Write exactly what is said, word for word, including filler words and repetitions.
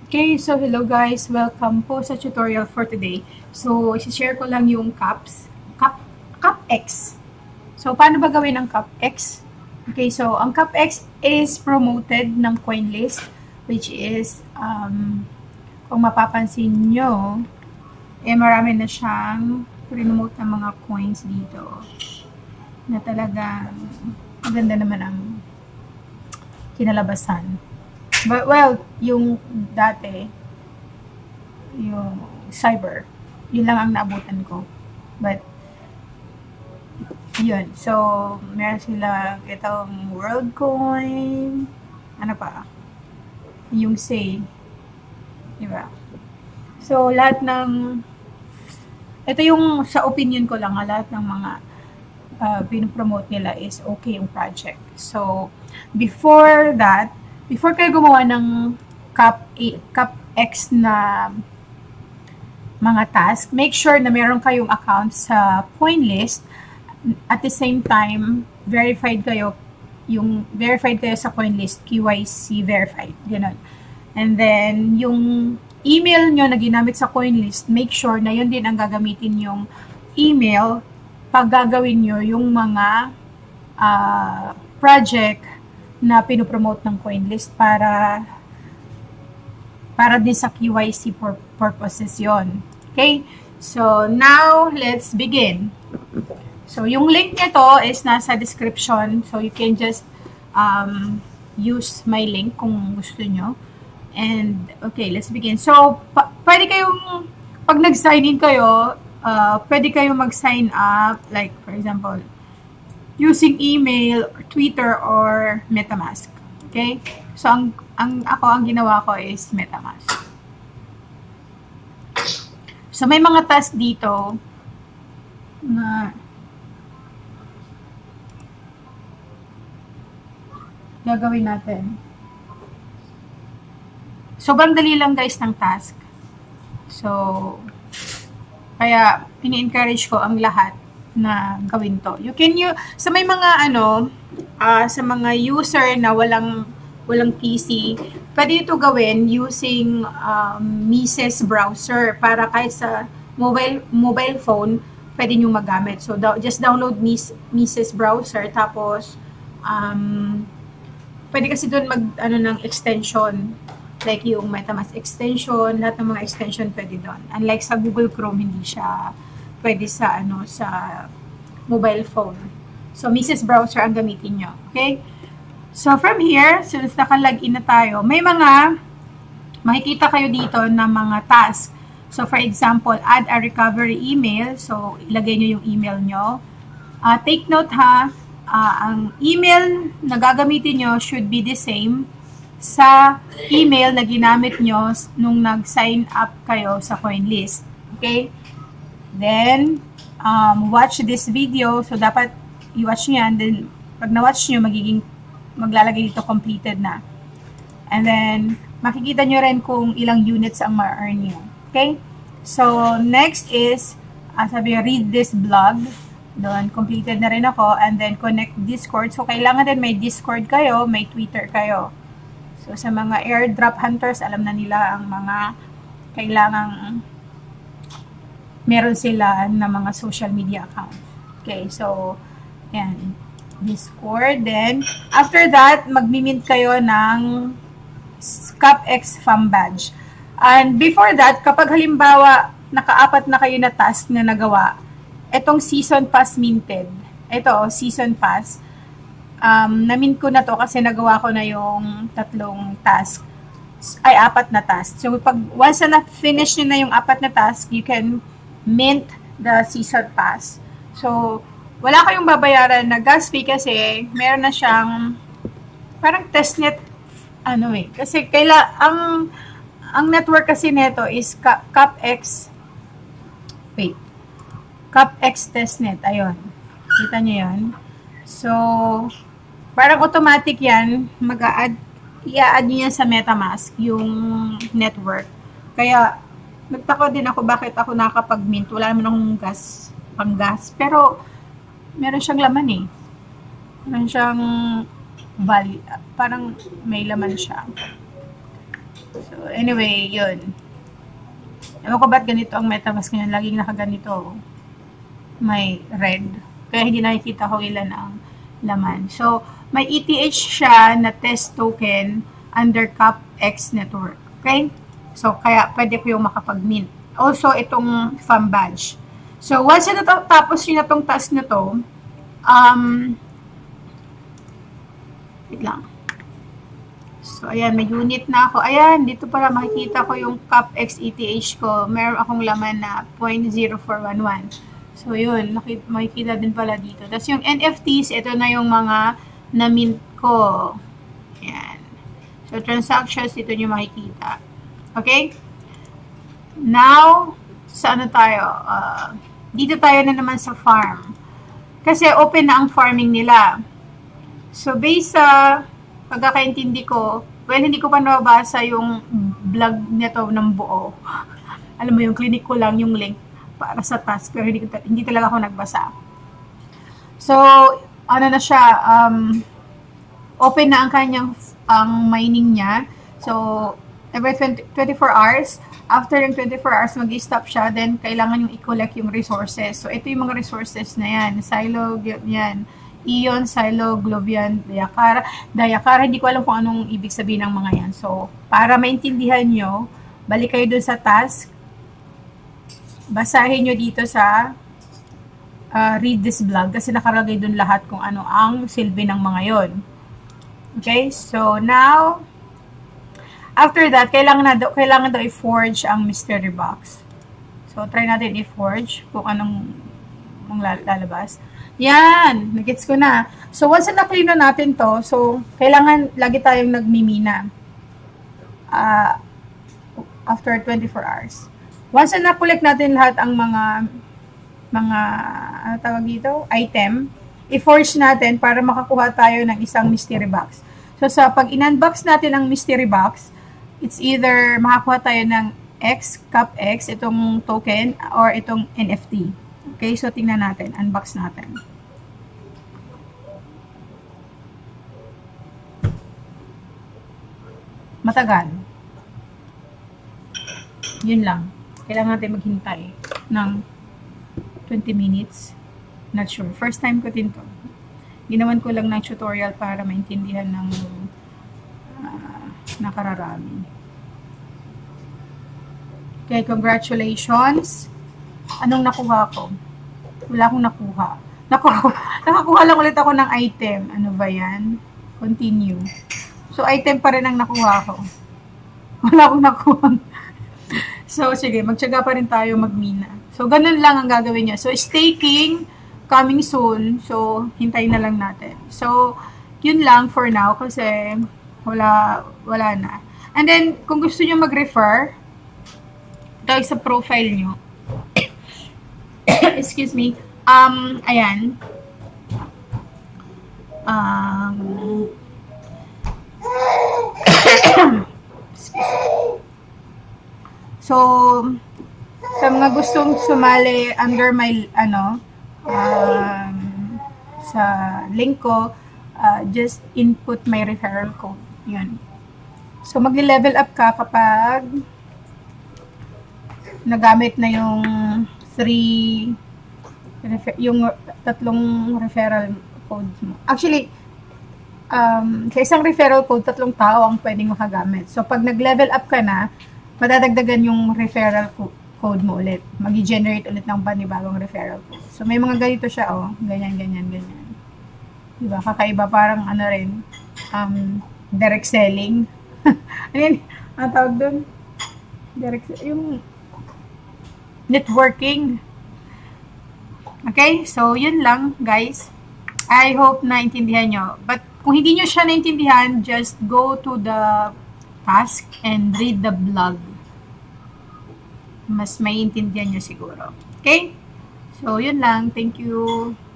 Okay, so hello guys, welcome po sa tutorial for today. So, isi-share ko lang yung cups, cup, cup X. So, paano ba gawin ang cup X? Okay, so ang cup X is promoted ng CoinList, which is, um, kung mapapansin nyo, eh marami na siyang promote ng mga coins dito. Na talagang maganda naman ang kinalabasan. But, well, yung dati, yung cyber, yun lang ang naabutan ko. But, yun. So, meron sila itong world coin, ano pa, yung say, diba? So, lahat ng, ito yung sa opinion ko lang, lahat ng mga uh, pinopromote nila is okay yung project. So, before that, before kayo gumawa ng Cup, Cup X na mga task, make sure na meron kayong account sa CoinList. At the same time, verified kayo, yung verified kayo sa CoinList, K Y C verified, ganun. And then, yung email nyo na ginamit sa CoinList, make sure na yun din ang gagamitin yung email pag gagawin nyo yung mga uh, project na pinopromote ng CoinList para para din sa K Y C purposes yon. Okay? So, now, let's begin. So, yung link nito is nasa description. So, you can just um, use my link kung gusto nyo. And, okay, let's begin. So, pa pwede kayong, pag nag-sign in kayo, uh, pwede kayong mag-sign up, like, for example, using email, Twitter, or MetaMask. Okay? So, ang, ang ako, ang ginawa ko is MetaMask. So, may mga task dito na gagawin natin. Sobrang dali lang guys ng task. So, kaya ini-encourage ko ang lahat na gawin to. You can use, sa may mga ano, uh, sa mga user na walang walang P C, pwede ito gawin using um, Mises browser para kahit sa mobile mobile phone, pwede nyo magamit. So, do, just download Mis, Mises browser, tapos um, pwede kasi doon mag, ano, ng extension, like yung MetaMask extension, lahat ng mga extension pwede doon. Unlike sa Google Chrome, hindi siya pwede sa ano sa mobile phone. So, Mises browser ang gamitin nyo. Okay? So, from here, since naka-login na tayo, may mga makikita kayo dito na mga task. So, for example, add a recovery email. So, ilagay nyo yung email nyo. Uh, take note ha, uh, ang email na gagamitin nyo should be the same sa email na ginamit nyo nung nag-sign up kayo sa CoinList. Okay? Then, um, watch this video. So, dapat i-watch nyo yan. Then, pag na-watch nyo, magiging, maglalagay dito completed na. And then, makikita nyo rin kung ilang units ang ma-earn nyo. Okay? So, next is, uh, sabi, read this blog. Doon, completed na rin ako. And then, connect Discord. So, kailangan din may Discord kayo, may Twitter kayo. So, sa mga airdrop hunters, alam na nila ang mga kailangang meron sila na mga social media account. Okay, so, yan. Discord. Then, after that, mag-mint kayo ng Cup X Fam Badge. And before that, kapag halimbawa, nakaapat na kayo na task na nagawa, itong Season Pass minted. Ito, Season Pass. Um, na-mint ko na to kasi nagawa ko na yung tatlong task. Ay, apat na task. So, pag once na na-finish nyo na yung apat na task, you can mint the season pass. So, wala kayong babayaran na gas fee kasi meron na siyang parang testnet ano eh. Kasi kaila, ang ang network kasi nito is Cup X wait. Cup X testnet. Ayun. Kita nyo yun. So, parang automatic yan. Mag-a-add i-add nyo yan sa MetaMask yung network. Kaya nagtaka din ako bakit ako nakakapag-mint. Wala naman akong gas, pang gas. Pero, meron siyang laman eh. Meron siyang value. Parang may laman siya. So, anyway, yun. Ewan ko ba't ganito ang MetaMask ngayon. Laging nakaganito. May red. Kaya hindi nakikita ko ilan ang laman. So, may E T H siya na test token under CapX network. Okay? So, kaya pwede ko yung makapag-mint. Also, itong FAM badge. So, once na tapos yun na itong task na to, um, wait lang. So, ayan, may unit na ako. Ayan, dito para makikita ko yung CapX E T H ko. Meron akong laman na zero point zero four one one. So, yun, makikita din pala dito. Tapos yung N F Ts, ito na yung mga na-mint ko. Ayan. So, transactions, dito nyo makikita. Okay? Now, saan na tayo? Uh, dito tayo na naman sa farm. Kasi open na ang farming nila. So, based sa pagkakaintindi ko, well, hindi ko pa nababasa yung vlog nito ng buo. Alam mo yung clinic ko lang yung link para sa task, pero hindi, hindi talaga ako nagbasa. So, ano na siya, um, open na ang kanyang ang mining niya. So, every twenty-four hours, after yung twenty-four hours, mag-stop siya, then kailangan yung i-collect yung resources. So, ito yung mga resources na yan. Silo, yan. Ion, Silo, Globian, Dayakara. Dayakara, hindi ko alam kung anong ibig sabihin ng mga yan. So, para maintindihan nyo, balik kayo dun sa task. Basahin nyo dito sa uh, read this blog kasi nakalagay dun lahat kung ano ang silbi ng mga yon. Okay? So, now, after that, kailangan, na daw, kailangan daw i-forge ang mystery box. So, try natin i-forge kung anong ang lalabas. Yan! Nagets ko na. So, once na na-clean na natin to, so, kailangan lagi tayong nagmimina. Uh, after twenty-four hours. Once na na-collect natin lahat ang mga mga, ano tawag dito? Item, i-forge natin para makakuha tayo ng isang mystery box. So, sa pag in-unbox natin ang mystery box, it's either makakuha tayo ng X, CapX, itong token, or itong N F T. Okay, so tingnan natin. Unbox natin. Matagal. Yun lang. Kailangan natin maghintay ng twenty minutes. Not sure. First time ko din to. Ginawan ko lang ng tutorial para maintindihan ng uh, nakararami. Okay, congratulations. Anong nakuha ko? Wala akong nakuha. Naku, nakakuha lang ulit ako ng item. Ano ba yan? Continue. So, item pa rin ang nakuha ko. Wala akong nakuha. So, sige, magtyaga pa rin tayo magmina. So, ganun lang ang gagawin niya. So, staking, coming soon. So, hintayin na lang natin. So, yun lang for now kasi wala, wala na. And then, kung gusto niyo mag-refer, tayo sa profile nyo. Excuse me. Um, ayan. Um, so, sa mga gustong sumali under my, ano, um, sa link ko, uh, just input my referral code. Yun. So, magli-level up ka kapag nagamit na yung three, yung tatlong referral codes mo. Actually, um, sa isang referral code, tatlong tao ang pwedeng makagamit. So, pag nag-level up ka na, madadagdagan yung referral code mo ulit. Mag-generate ulit ng panibagong referral code. So, may mga ganito siya, oh. Ganyan, ganyan, ganyan. Diba? Kakaiba, parang ano rin, um, direct selling. Ano yun? Ang tawag doon? Direct, yung networking. Okay? So, yun lang, guys. I hope naintindihan nyo. But, kung hindi nyo siya naintindihan, just go to the task and read the blog. Mas maiintindihan nyo siguro. Okay? So, yun lang. Thank you.